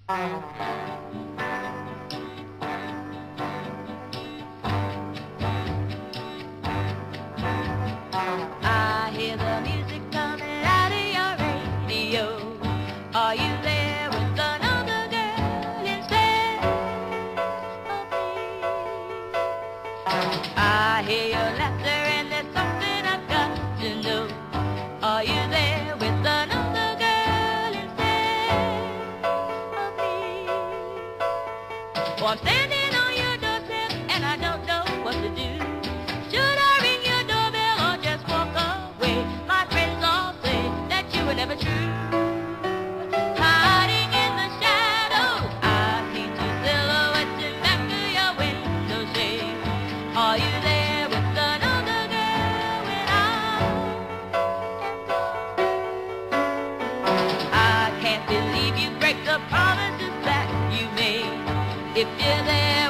I hear the music coming out of your radio. Are you there with another girl instead of me? I hear your laughter and there's something I've got to know. Are you there with another girl instead of me? Oh, I'm standing on your doorstep and I don't know what to do. Should I ring your doorbell or just walk away? My friends all say that you were never true. Hiding in the shadows, I see two silhouettes in back of your window shade. Are you there with another girl when I am gone? I can't believe you break the promises that you made. If you're there